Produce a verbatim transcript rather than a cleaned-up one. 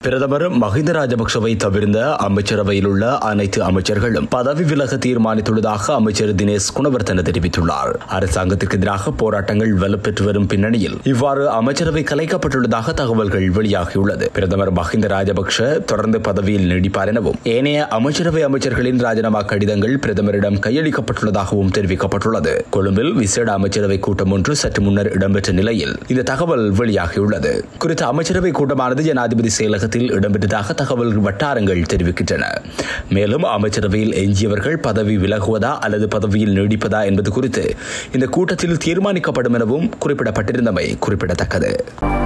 பிரதமர் மஹிந்த ராஜபக்ஷவை தவிர்ந்த அமைச்சரவையில் உள்ள அனைத்து அமைச்சர்களும் பதவி விலக தீர்மானித்துள்ளதாக அமைச்சர் தினேஷ் குணவர்த்தன தெரிவித்துள்ளார். அரசாங்கத்திற்கு எதிராக போராட்டங்கள் வலுப்பெற்று வரும் பின்னணியில் இவ்வாறு அமைச்சரவை கலைக்கப்பட்டுள்ளதாக தகவல்கள் வெளியாகியுள்ளது. பிரதமர் மஹிந்த ராஜபக்ஷ தொடர்ந்து பதவியில் நீடிப்பார் எனவும் ஏனைய அமைச்சரவை அமைச்சர்களின் ராஜினாமா கடிதங்கள் பிரதமரிடம் கையளிக்கப்பட்டுள்ளதாகவும் தெரிவிக்கப்பட்டுள்ளது. கொழும்பில் விசேட அமைச்சரவை கூட்டம் ஒன்று சற்று முன்னர் இடம்பெற்ற நிலையில் இந்த தகவல் வெளியாகியுள்ளது. குறித்த அமைச்சரவை கூட்டமானது ஜனாதிபதி செயலக இடம்பெற்றதாக தகவல் வட்டாரங்கள் தெரிவிக்கின்றன. மேலும் அமைச்சரவையில் எஞ்சியவர்கள் பதவி விலகுவதா அல்லது பதவியில் நீடிப்பதா என்பது குறித்து இந்த கூட்டத்தில் தீர்மானிக்கப்படும் எனவும் குறிப்பிடப்பட்டிருந்தமை குறிப்பிடத்தக்கது.